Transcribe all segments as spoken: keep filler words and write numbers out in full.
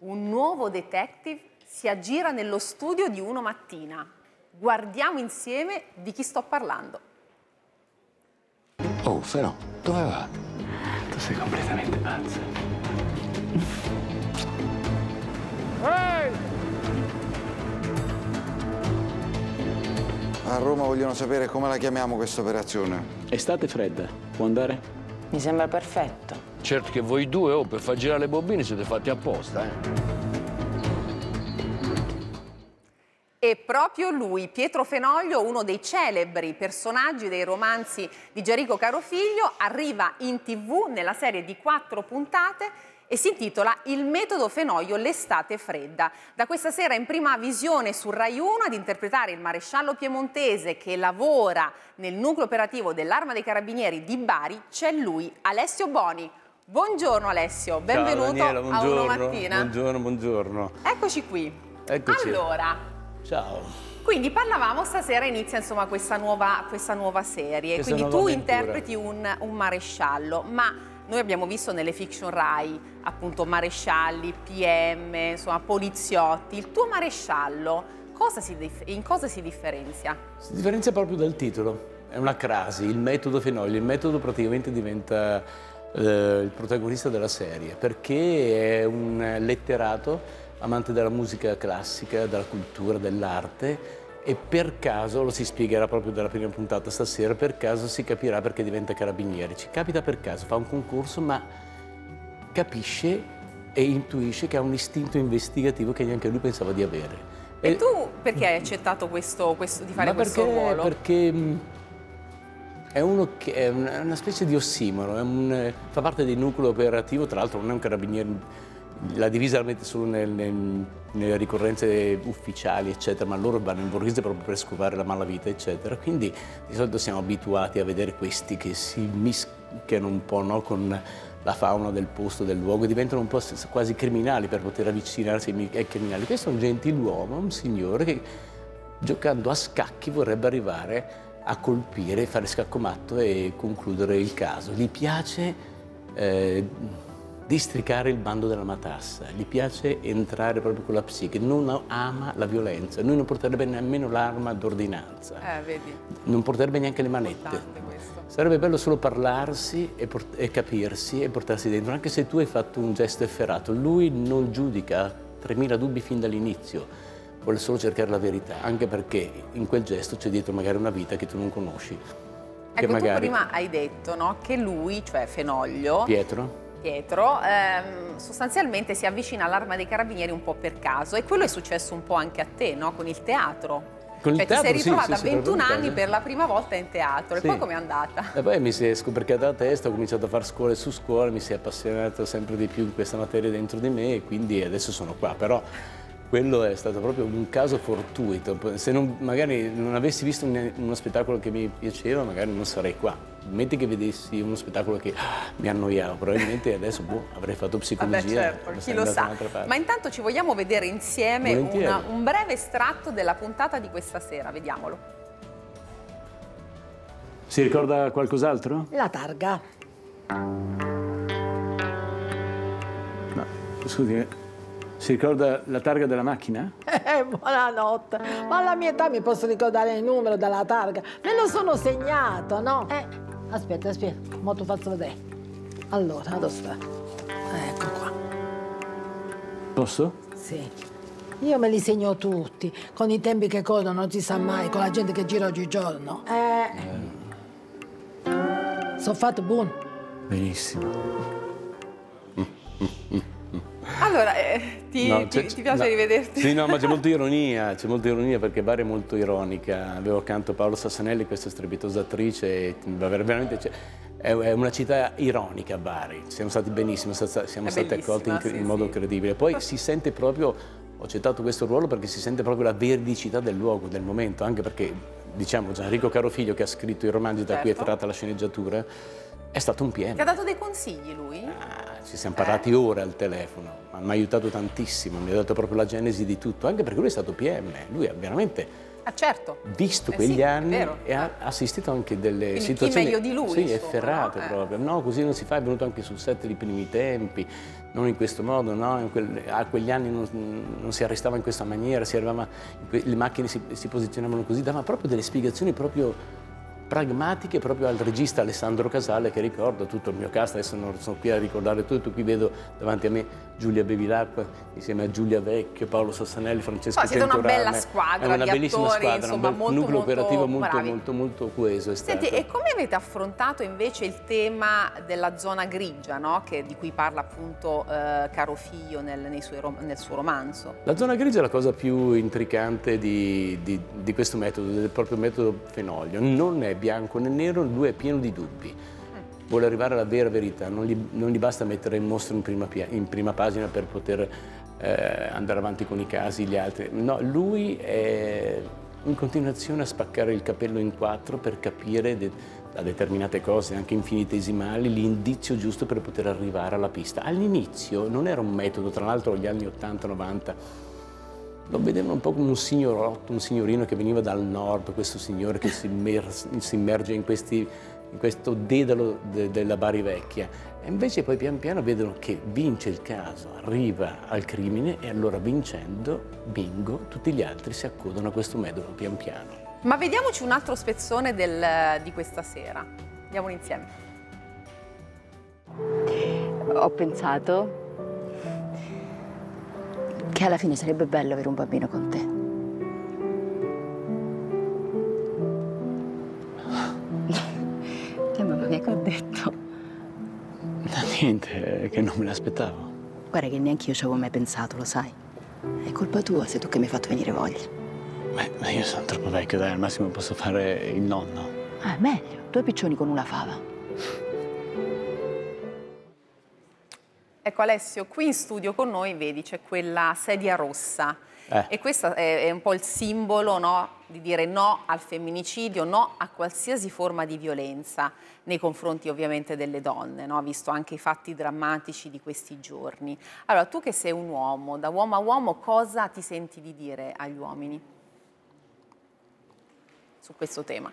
un nuovo detective si aggira nello studio di Uno Mattina. Guardiamo insieme di chi sto parlando. Oh, Fenò, dove va? Tu sei completamente pazza. Ehi! A Roma vogliono sapere come la chiamiamo questa operazione. Estate fredda, può andare? Mi sembra perfetto. Certo che voi due, oh, per far girare le bobine siete fatti apposta, eh? E proprio lui, Pietro Fenoglio, uno dei celebri personaggi dei romanzi di Gianrico Carofiglio, arriva in tivù nella serie di quattro puntate e si intitola Il metodo Fenoglio, l'estate fredda. Da questa sera in prima visione su Rai uno ad interpretare il maresciallo piemontese che lavora nel nucleo operativo dell'Arma dei Carabinieri di Bari c'è lui, Alessio Boni. Buongiorno Alessio, benvenuto. Ciao, Daniela, a Uno Mattina. Buongiorno, buongiorno. Eccoci qui. Eccoci. Allora... Ciao. Quindi parlavamo, stasera inizia insomma questa nuova, questa nuova serie, Questa quindi nuova tu avventura. interpreti un, un maresciallo, ma noi abbiamo visto nelle fiction Rai appunto marescialli, P M, insomma poliziotti. Il tuo maresciallo cosa si in cosa si differenzia? Si differenzia proprio dal titolo, è una crasi, il metodo Fenoglio. Il metodo praticamente diventa eh, il protagonista della serie, perché è un letterato amante della musica classica, della cultura, dell'arte, e per caso, lo si spiegherà proprio dalla prima puntata stasera, per caso si capirà perché diventa carabiniere. Ci capita per caso, fa un concorso, ma capisce e intuisce che ha un istinto investigativo che neanche lui pensava di avere. E, e tu perché hai accettato questo, questo, di fare ma questo perché, ruolo? Perché mh, è uno che è una, una specie di ossimoro, è un, fa parte del nucleo operativo, tra l'altro non è un carabiniere. La divisa la mette solo nel, nel, nelle ricorrenze ufficiali, eccetera, ma loro vanno in borghese proprio per scovare la malavita, eccetera. Quindi di solito siamo abituati a vedere questi che si mischiano un po', no, con la fauna del posto, del luogo, e diventano un po' quasi criminali per poter avvicinarsi ai criminali. Questo è un gentiluomo, un signore che giocando a scacchi vorrebbe arrivare a colpire, fare scaccomatto e concludere il caso. Gli piace... Eh, districare il bando della matassa, gli piace entrare proprio con la psiche, non ama la violenza, lui non porterebbe nemmeno l'arma d'ordinanza, eh, vedi. Non porterebbe neanche le manette. Sarebbe bello solo parlarsi e, e capirsi e portarsi dentro, anche se tu hai fatto un gesto efferato. Lui non giudica, ha tremila dubbi fin dall'inizio, vuole solo cercare la verità, anche perché in quel gesto c'è dietro magari una vita che tu non conosci. Ecco, magari... tu prima hai detto, no, che lui, cioè Fenoglio... Pietro? Pietro ehm, sostanzialmente si avvicina all'Arma dei Carabinieri un po' per caso, e quello è successo un po' anche a te, no? Con il teatro. Con il cioè, teatro, ti sei ritrovata sì, sì, a ventuno sì, anni per la prima volta in teatro, sì. E poi com'è andata? E poi mi si è scoperchiata la testa, ho cominciato a fare scuole su scuole, mi si è appassionato sempre di più in questa materia dentro di me, e quindi adesso sono qua. Però quello è stato proprio un caso fortuito. Se non, magari non avessi visto un, uno spettacolo che mi piaceva, magari non sarei qua. Metti che vedessi uno spettacolo che ah, mi annoiava, probabilmente adesso boh, avrei fatto psicologia. Vabbè, certo, chi lo sa. Ma intanto ci vogliamo vedere insieme una, un breve estratto della puntata di questa sera, vediamolo. Si ricorda qualcos'altro? La targa. No, scusi, si ricorda la targa della macchina? Eh, buonanotte. Ma alla mia età mi posso ricordare il numero della targa. Me lo sono segnato, no? Eh, aspetta, aspetta, mo' ti faccio vedere. Allora, dove sta? Ecco qua. Posso? Sì. Io me li segno tutti. Con i tempi che corrono non si sa mai, con la gente che gira oggigiorno. Eh. eh. Sono fatto buono. Benissimo. Allora, eh, ti, no, ti, ti piace no, rivederti? Sì, no, ma c'è molta ironia, c'è molta ironia perché Bari è molto ironica. Avevo accanto Paolo Sassanelli, questa strepitosa attrice, e veramente è una città ironica Bari. Siamo stati benissimo, siamo stati accolti in, sì, in modo sì. incredibile. Poi si sente proprio, ho accettato questo ruolo perché si sente proprio la veridicità del luogo, del momento, anche perché, diciamo, Gianrico Carofiglio, che ha scritto i romanzi da certo. cui è tratta la sceneggiatura, è stato un P M. Ti ha dato dei consigli lui? Ah, ci siamo parlati eh. ore al telefono, mi ha aiutato tantissimo, mi ha dato proprio la genesi di tutto, anche perché lui è stato P M, lui ha veramente ah, certo. visto eh quegli sì, anni e ha assistito anche a delle Quindi situazioni... chi meglio di lui? Sì, insomma, è ferrato no? proprio, no, così non si fa, è venuto anche sul set dei primi tempi, non in questo modo, no? In quel, a quegli anni non, non si arrestava in questa maniera, si arrivava, le macchine si, si posizionavano così, dava proprio delle spiegazioni proprio pragmatiche proprio al regista Alessandro Casale, che ricordo tutto il mio cast, adesso non sono qui a ricordare tutto, qui vedo davanti a me Giulia Bevilacqua insieme a Giulia Vecchio, Paolo Sassanelli, Francesco Poi siete Tenturame. una bella squadra, è una di bellissima attori, squadra, insomma, un bel molto, nucleo molto operativo molto, bravi. molto, molto coeso è stato. Senti, e come avete affrontato invece il tema della zona grigia, no? Che, di cui parla appunto eh, Caro Figlio nel, nei suoi rom nel suo romanzo? La zona grigia è la cosa più intricante di, di, di questo metodo, del proprio metodo Fenoglio. Non è bianco né nero, lui è pieno di dubbi. Vuole arrivare alla vera verità, non gli, non gli basta mettere il mostro in prima, in prima pagina per poter eh, andare avanti con i casi, gli altri. No, lui è in continuazione a spaccare il capello in quattro per capire de, da determinate cose, anche infinitesimali, l'indizio giusto per poter arrivare alla pista. All'inizio non era un metodo, tra l'altro negli anni ottanta novanta, lo vedevano un po' come un signorotto, un signorino che veniva dal nord, questo signore che si, immer, si immerge in, questi, in questo dedalo de, della Bari Vecchia. E invece poi pian piano vedono che vince il caso, arriva al crimine e allora vincendo, bingo, tutti gli altri si accodano a questo metodo pian piano. Ma vediamoci un altro spezzone del, di questa sera. Andiamolo insieme. Ho pensato che alla fine sarebbe bello avere un bambino con te. E mamma mia, che ho detto? Niente, è che non me l'aspettavo. Guarda che neanche io ci avevo mai pensato, lo sai. È colpa tua, sei tu che mi hai fatto venire voglia. Beh, io sono troppo vecchio, dai, al massimo posso fare il nonno. Ah, meglio. Due piccioni con una fava. Ecco Alessio, qui in studio con noi, vedi, c'è quella sedia rossa. Eh. E questo è, è un po' il simbolo, no, di dire no al femminicidio, no a qualsiasi forma di violenza nei confronti ovviamente delle donne, no? Visto anche i fatti drammatici di questi giorni. Allora, tu che sei un uomo, da uomo a uomo, cosa ti senti di dire agli uomini su questo tema?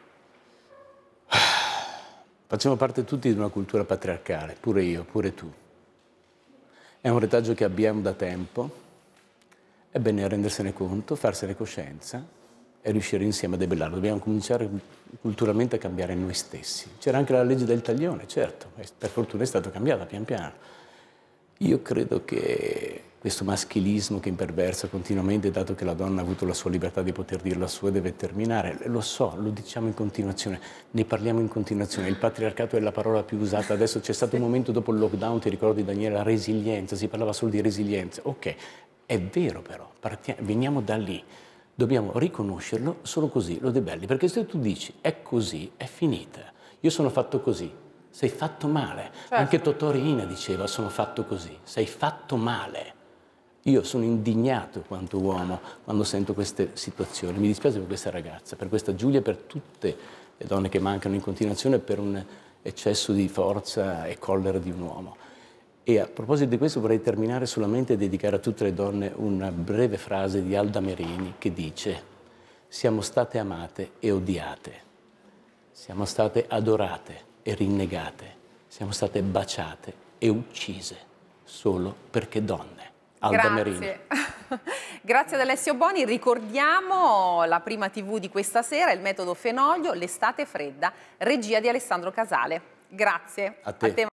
Facciamo parte tutti di una cultura patriarcale, pure io, pure tu. È un retaggio che abbiamo da tempo, è bene rendersene conto, farsene coscienza e riuscire insieme a debellarlo. Dobbiamo cominciare culturalmente a cambiare noi stessi. C'era anche la legge del taglione, certo, e per fortuna è stata cambiata pian piano. Io credo che questo maschilismo che imperversa continuamente, dato che la donna ha avuto la sua libertà di poter dire la sua, deve terminare. Lo so, lo diciamo in continuazione, ne parliamo in continuazione. Il patriarcato è la parola più usata. Adesso c'è stato un momento dopo il lockdown, ti ricordi Daniela, la resilienza, si parlava solo di resilienza. Ok, è vero però, partiamo, veniamo da lì. Dobbiamo riconoscerlo solo così, lo debelli. Perché se tu dici è così, è finita. Io sono fatto così, sei fatto male. Certo. Anche Totò Riina diceva sono fatto così, sei fatto male. Io sono indignato quanto uomo quando sento queste situazioni. Mi dispiace per questa ragazza, per questa Giulia, per tutte le donne che mancano in continuazione per un eccesso di forza e collera di un uomo. E a proposito di questo vorrei terminare solamente e dedicare a tutte le donne una breve frase di Alda Merini che dice: siamo state amate e odiate, siamo state adorate e rinnegate, siamo state baciate e uccise solo perché donne. Alda Merini. Grazie. Grazie ad Alessio Boni. Ricordiamo la prima tivù di questa sera, il metodo Fenoglio, l'estate fredda, regia di Alessandro Casale. Grazie. A te. A te.